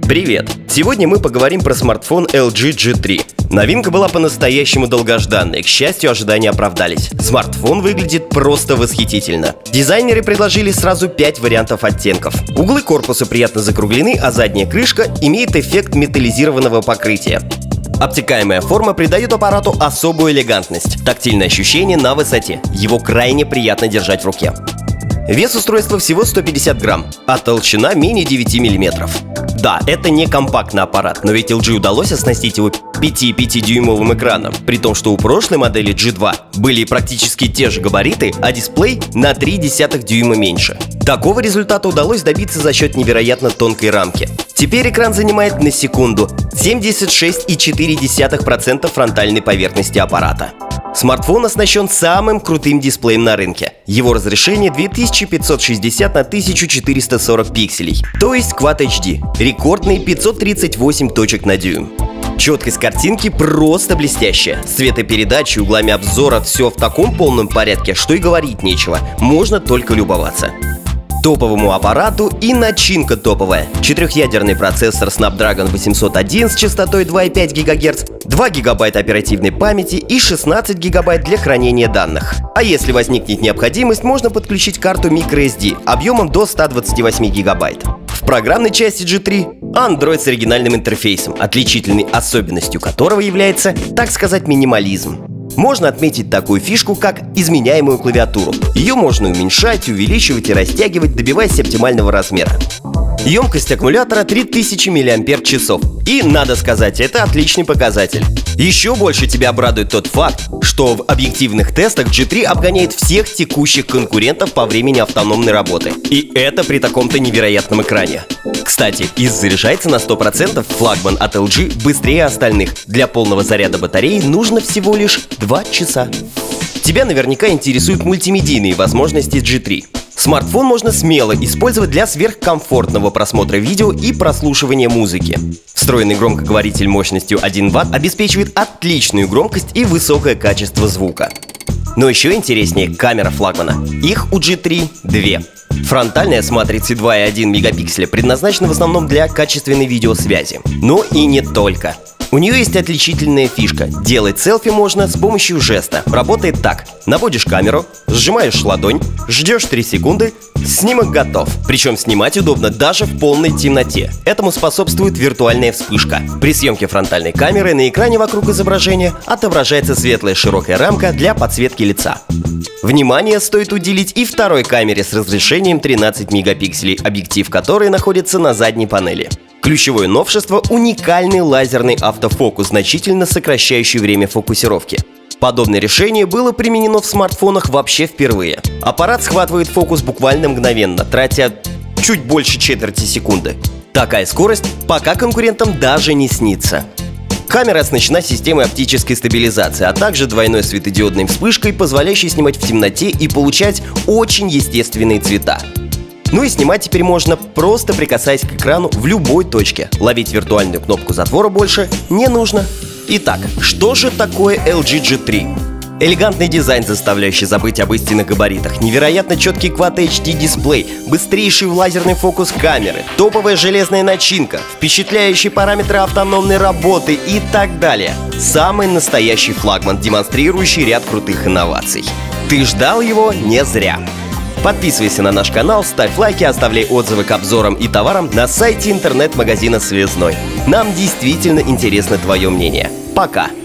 Привет! Сегодня мы поговорим про смартфон LG G3. Новинка была по-настоящему долгожданной, к счастью, ожидания оправдались. Смартфон выглядит просто восхитительно. Дизайнеры предложили сразу 5 вариантов оттенков. Углы корпуса приятно закруглены, а задняя крышка имеет эффект металлизированного покрытия. Обтекаемая форма придает аппарату особую элегантность, тактильное ощущение на высоте. Его крайне приятно держать в руке. Вес устройства всего 150 грамм, а толщина менее 9 миллиметров. Да, это не компактный аппарат, но ведь LG удалось оснастить его 5,5-дюймовым экраном, при том, что у прошлой модели G2 были практически те же габариты, а дисплей на 0,3 дюйма меньше. Такого результата удалось добиться за счет невероятно тонкой рамки. Теперь экран занимает на секунду 76,4% фронтальной поверхности аппарата. Смартфон оснащен самым крутым дисплеем на рынке. Его разрешение 2560 на 1440 пикселей, то есть Quad HD, рекордные 538 точек на дюйм. Четкость картинки просто блестящая. С цветопередачей, углами обзора все в таком полном порядке, что и говорить нечего, можно только любоваться. Топовому аппарату и начинка топовая. 4-ядерный процессор Snapdragon 801 с частотой 2,5 ГГц, 2 ГБ оперативной памяти и 16 ГБ для хранения данных. А если возникнет необходимость, можно подключить карту microSD объемом до 128 ГБ. В программной части G3 Android с оригинальным интерфейсом, отличительной особенностью которого является, так сказать, минимализм. Можно отметить такую фишку, как изменяемую клавиатуру. Ее можно уменьшать, увеличивать и растягивать, добиваясь оптимального размера. Емкость аккумулятора 3000 мАч. И, надо сказать, это отличный показатель. Еще больше тебя обрадует тот факт, что в объективных тестах G3 обгоняет всех текущих конкурентов по времени автономной работы. И это при таком-то невероятном экране. Кстати, и заряжается на 100% флагман от LG быстрее остальных. Для полного заряда батареи нужно всего лишь 2 часа. Тебя наверняка интересуют мультимедийные возможности G3. Смартфон можно смело использовать для сверхкомфортного просмотра видео и прослушивания музыки. Встроенный громкоговоритель мощностью 1 Вт обеспечивает отличную громкость и высокое качество звука. Но еще интереснее камера флагмана. Их у G3 две. Фронтальная с матрицей 2,1 мегапикселя предназначена в основном для качественной видеосвязи. Но и не только. У нее есть отличительная фишка. Делать селфи можно с помощью жеста. Работает так. Наводишь камеру, сжимаешь ладонь, ждешь 3 секунды, снимок готов. Причем снимать удобно даже в полной темноте. Этому способствует виртуальная вспышка. При съемке фронтальной камеры на экране вокруг изображения отображается светлая широкая рамка для подсветки лица. Внимание стоит уделить и второй камере с разрешением 13 мегапикселей, объектив которой находится на задней панели. Ключевое новшество – уникальный лазерный автофокус, значительно сокращающий время фокусировки. Подобное решение было применено в смартфонах вообще впервые. Аппарат схватывает фокус буквально мгновенно, тратя чуть больше четверти секунды. Такая скорость пока конкурентам даже не снится. Камера оснащена системой оптической стабилизации, а также двойной светодиодной вспышкой, позволяющей снимать в темноте и получать очень естественные цвета. Ну и снимать теперь можно, просто прикасаясь к экрану в любой точке. Ловить виртуальную кнопку затвора больше не нужно. Итак, что же такое LG G3? Элегантный дизайн, заставляющий забыть об истинных габаритах, невероятно четкий Quad HD дисплей, быстрейший лазерный фокус камеры, топовая железная начинка, впечатляющие параметры автономной работы и так далее. Самый настоящий флагман, демонстрирующий ряд крутых инноваций. Ты ждал его не зря. Подписывайся на наш канал, ставь лайки, оставляй отзывы к обзорам и товарам на сайте интернет-магазина «Связной». Нам действительно интересно твое мнение. Пока!